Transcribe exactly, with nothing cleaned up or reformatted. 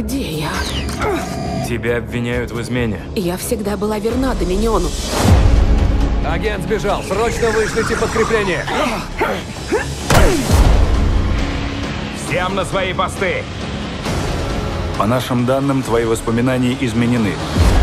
Где я? Тебя обвиняют в измене. Я всегда была верна Доминиону. Агент сбежал. Срочно вышлите подкрепление. Всем на свои посты. По нашим данным, твои воспоминания изменены.